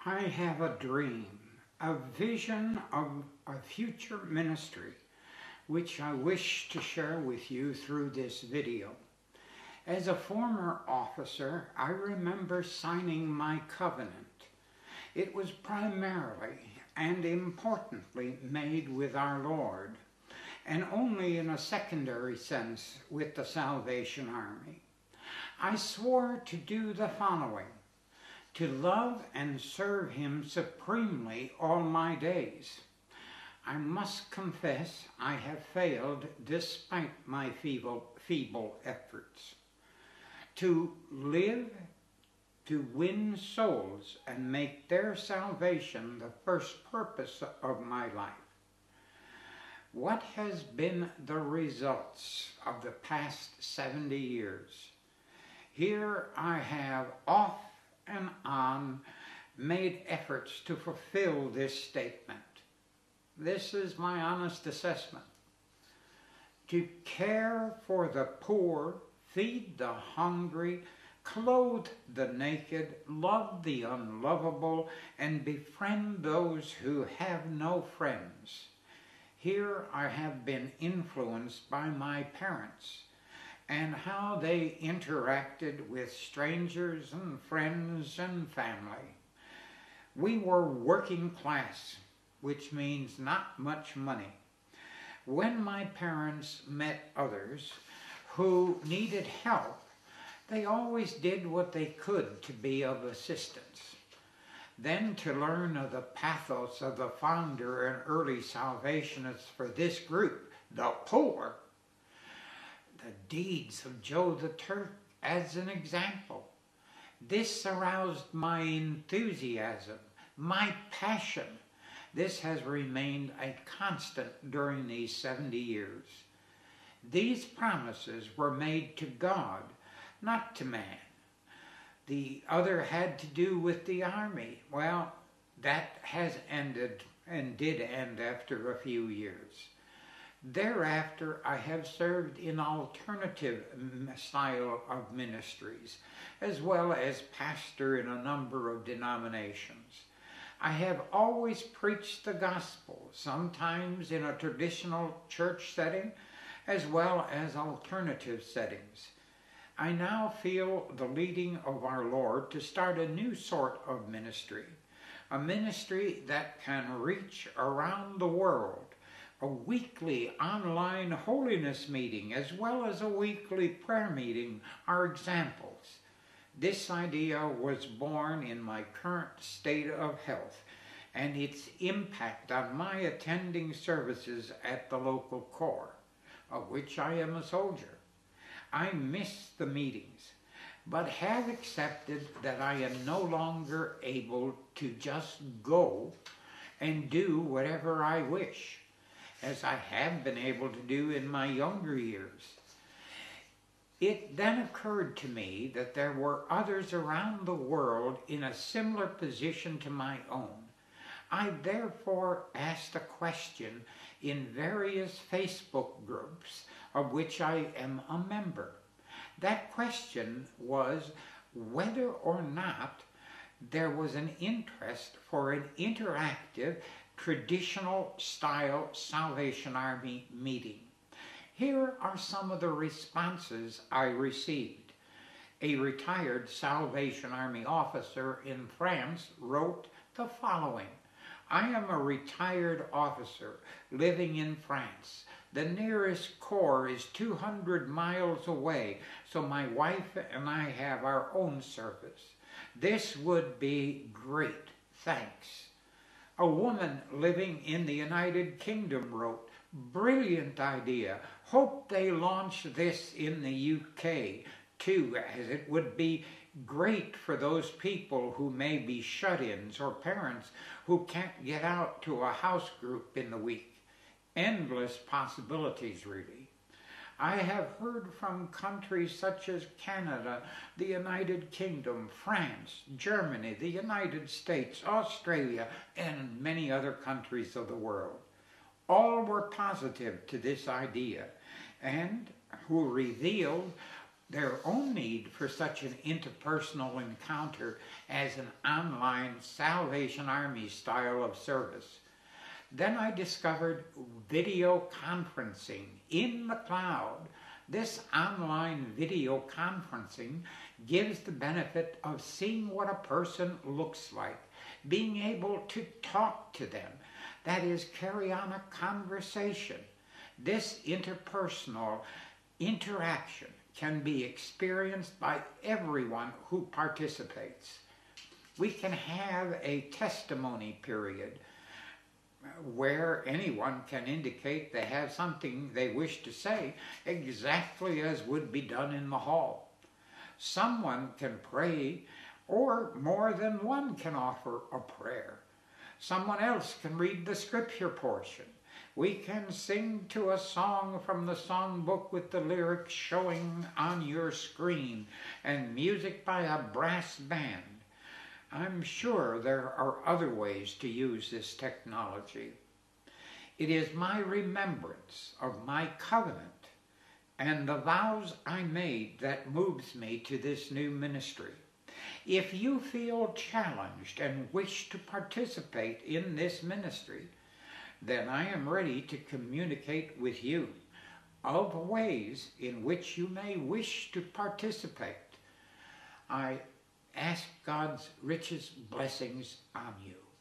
I have a dream, a vision of a future ministry, which I wish to share with you through this video. As a former officer, I remember signing my covenant. It was primarily and importantly made with our Lord, and only in a secondary sense with the Salvation Army. I swore to do the following: to love and serve Him supremely all my days. I must confess I have failed despite my feeble efforts. To live, to win souls and make their salvation the first purpose of my life. What has been the results of the past 70 years? Here I have off and on made efforts to fulfill this statement. This is my honest assessment. To care for the poor, feed the hungry, clothe the naked, love the unlovable, and befriend those who have no friends. Here I have been influenced by my parents and how they interacted with strangers and friends and family. We were working class, which means not much money. When my parents met others who needed help, they always did what they could to be of assistance. Then to learn of the pathos of the founder and early Salvationists for this group, the poor, the deeds of Joe the Turk as an example. This aroused my enthusiasm, my passion. This has remained a constant during these 70 years. These promises were made to God, not to man. The other had to do with the army. Well, that has ended and did end after a few years. Thereafter, I have served in alternative style of ministries, as well as pastor in a number of denominations. I have always preached the gospel, sometimes in a traditional church setting, as well as alternative settings. I now feel the leading of our Lord to start a new sort of ministry, a ministry that can reach around the world. A weekly online holiness meeting as well as a weekly prayer meeting are examples. This idea was born in my current state of health and its impact on my attending services at the local corps, of which I am a soldier. I miss the meetings, but have accepted that I am no longer able to just go and do whatever I wish, as I have been able to do in my younger years. It then occurred to me that there were others around the world in a similar position to my own. I therefore asked a question in various Facebook groups of which I am a member. That question was whether or not there was an interest for an interactive, traditional style Salvation Army meeting. Here are some of the responses I received. A retired Salvation Army officer in France wrote the following: I am a retired officer living in France. The nearest corps is 200 miles away, so my wife and I have our own service. This would be great. Thanks. A woman living in the United Kingdom wrote, brilliant idea. Hope they launch this in the UK too, as it would be great for those people who may be shut-ins or parents who can't get out to a house group in the week. Endless possibilities, really. I have heard from countries such as Canada, the United Kingdom, France, Germany, the United States, Australia, and many other countries of the world. All were positive to this idea and who revealed their own need for such an interpersonal encounter as an online Salvation Army style of service. Then I discovered video conferencing in the cloud. This online video conferencing gives the benefit of seeing what a person looks like, being able to talk to them, that is, carry on a conversation. This interpersonal interaction can be experienced by everyone who participates. We can have a testimony period where anyone can indicate they have something they wish to say, exactly as would be done in the hall. Someone can pray, or more than one can offer a prayer. Someone else can read the scripture portion. We can sing to a song from the songbook with the lyrics showing on your screen, and music by a brass band. I'm sure there are other ways to use this technology. It is my remembrance of my covenant and the vows I made that moves me to this new ministry. If you feel challenged and wish to participate in this ministry, then I am ready to communicate with you of ways in which you may wish to participate. I ask God's richest blessings on you.